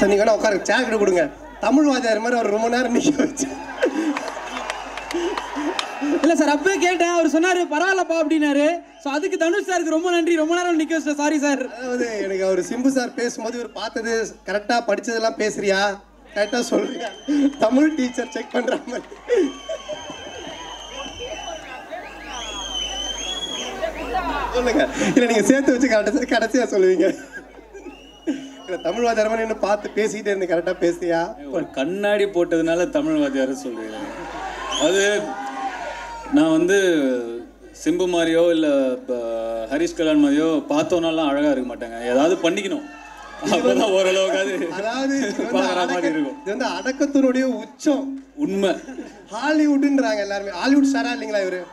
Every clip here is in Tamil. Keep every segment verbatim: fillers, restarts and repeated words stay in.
சார் நீங்கள் வேணா உட்காரு சேர் கிட்ட கொடுங்க. தமிழ் வாத்தியார் மாதிரி அவர் ரொம்ப நேரம் நிற்க வச்சு. இல்லை சார் அப்பவே கேட்டேன், அவர் சொன்னார் பரவாயில்லப்பா அப்படின்னாரு. ஸோ அதுக்கு தனுஷ் சாருக்கு ரொம்ப நன்றி, ரொம்ப நேரம் நிற்க வச்சேன். Sorry sir. அதாவது எனக்கு அவர் சிம்பு சார் பேசும்போது இவர் பார்த்தது கரெக்டாக படித்ததெல்லாம் பேசுறியா கரெக்டாக சொல்லுங்க. தமிழ் டீச்சர் செக் பண்ணுற மாதிரி. சொல்லுங்க. இல்லை நீங்கள் சேர்த்து வச்சு கரெக்டாக கடைசியாக சொல்லுவீங்க. தமிழ் வாத்தியார் மாதிரி இன்னும் பார்த்து பேசிக்கிட்டே இருந்து கரெக்டாக பேசுறியா? ஒரு கண்ணாடி போட்டதுனால தமிழ் வாத்தியார சொல்லுவேன். அது நான் வந்து சிம்பு மாதிரியோ இல்லை ஹரிஷ் கல்யாண் மாதிரியோ பார்த்தோன்னாலாம் அழகாக இருக்க மாட்டாங்க. ஏதாவது பண்ணிக்கணும், அப்போதான் ஓரளவுக்காது அதாவது பார்க்குற மாதிரி இருக்கும். இது வந்து அடக்கத்தினுடைய உச்சம். உண்மை. ஹாலிவுட்ன்றாங்க எல்லாருமே. ஹாலிவுட் ஸ்டாரா இல்லைங்களா இவரு?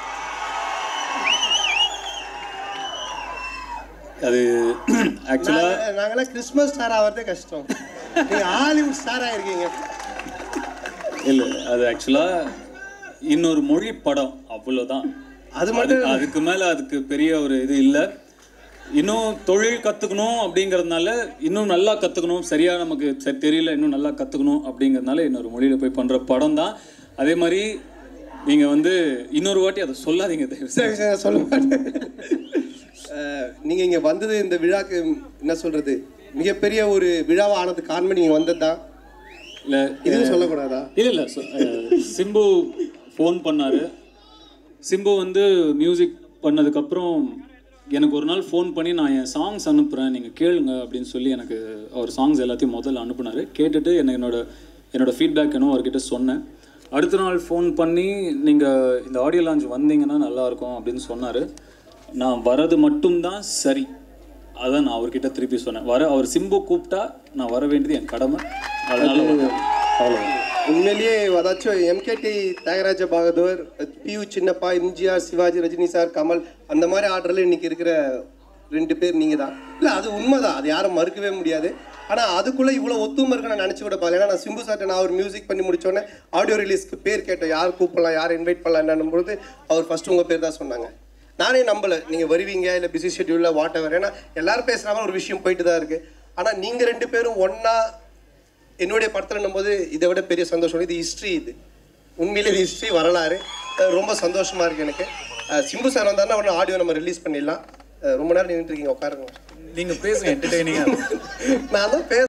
அது ஆக்சுவலாக நாங்களாம் கிறிஸ்மஸ் ஸ்டார் ஆகிறதே கஷ்டம், நீங்கள் ஹாலிவுட் ஸ்டாராக இருக்கீங்க. இல்லை, அது ஆக்சுவலாக இன்னொரு மொழி படம், அவ்வளோதான். அது மட்டும் அதுக்கு மேலே அதுக்கு பெரிய ஒரு இது இல்லை. இன்னும் தொழில் கற்றுக்கணும் அப்படிங்கிறதுனால, இன்னும் நல்லா கற்றுக்கணும், சரியாக நமக்கு சரி தெரியல, இன்னும் நல்லா கற்றுக்கணும் அப்படிங்கிறதுனால இன்னொரு மொழியில் போய் பண்ணுற படம் தான். அதே மாதிரி நீங்கள் வந்து இன்னொரு வாட்டி அதை சொல்லாதீங்க தயவு. சரி சரி சொல்ல மாட்டேன். நீங்கள் இங்கே வந்தது இந்த விழாக்கு என்ன சொல்கிறது, மிகப்பெரிய ஒரு விழாவை ஆனது காரணம் நீங்கள் வந்தது தான். இல்லை இதுவும் சொல்லக்கூடாதா? இல்லை இல்லை சிம்பு ஃபோன் பண்ணார். சிம்பு வந்து மியூசிக் பண்ணதுக்கப்புறம் எனக்கு ஒரு நாள் ஃபோன் பண்ணி நான் என் சாங்ஸ் அனுப்புகிறேன், நீங்கள் கேளுங்க அப்படின்னு சொல்லி எனக்கு அவர் சாங்ஸ் எல்லாத்தையும் முதல்ல அனுப்புனார். கேட்டுட்டு எனக்கு என்னோட என்னோடய ஃபீட்பேக் என்னோ அவர்கிட்ட சொன்னேன். அடுத்த நாள் ஃபோன் பண்ணி நீங்கள் இந்த ஆடியோ லான்ச் வந்தீங்கன்னா நல்லாயிருக்கும் அப்படின்னு சொன்னார். நான் வரது மட்டும்தான் சரி, அதான் நான் அவர்கிட்ட திருப்பி சொன்னேன். வர அவர் சிம்பு கூப்பிட்டா நான் வர வேண்டியது என் கடமை, அதனால அவ்வளோ. உண்மையிலேயே அதாச்சும் MKT Thyagaraja Bahadur, PU Chinnappa, MGR, Sivaji, Rajini sir, Kamal, அந்த மாதிரி ஆர்டரில் இன்றைக்கி இருக்கிற ரெண்டு பேர் நீங்கள் தான். இல்லை அது உண்மைதான், அது யாரும் மறுக்கவே முடியாது. ஆனால் அதுக்குள்ளே இவ்வளோ ஒத்துமை இருக்குன்னு நான் நினச்சி கூட பார்க்கல. ஏன்னா நான் சிம்பு சார்ட்ட நான் அவர் மியூசிக் பண்ணி முடித்தோடனே ஆடியோ ரிலீஸ்க்கு பேர் கேட்டேன், யார் கூப்பிடலாம், யார் இன்வைட் பண்ணலாம் என்னன்னும் பொழுது அவர் ஃபஸ்ட்டு உங்கள் பேர் தான் சொன்னாங்க. நானே நம்பலை நீங்கள் வருவீங்க, இல்லை பிஸி ஷெட்யூலில் வாட் எவர். ஏன்னா எல்லோரும் பேசுகிறாங்க, ஒரு விஷயம் போயிட்டு தான் இருக்குது. ஆனால் நீங்கள் ரெண்டு பேரும் ஒன்றா என்னுடைய படத்தில் போது இதை விட பெரிய சந்தோஷம். இது ஹிஸ்ட்ரி, இது உண்மையிலே இது ஹிஸ்ட்ரி, வரலாறு. ரொம்ப சந்தோஷமாக இருக்குது எனக்கு. சிம்பு சார் வந்தாருன்னா ஒன்று ஆடியோ நம்ம ரிலீஸ் பண்ணிடலாம். ரொம்ப நேரம் நின்றுட்டு இருக்கீங்க, உட்காருங்க. நீங்கள் பேசுங்க, என்டர்டெய்னிங்காக. நான் தான் பேச